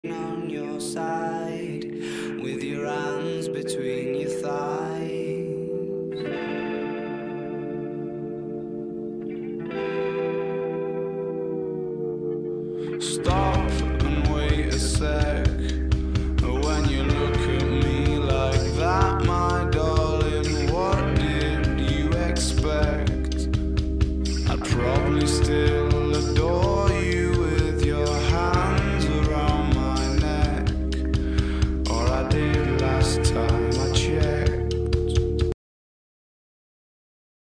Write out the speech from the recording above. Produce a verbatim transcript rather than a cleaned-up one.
on your side, with your hands between your thighs. Stop.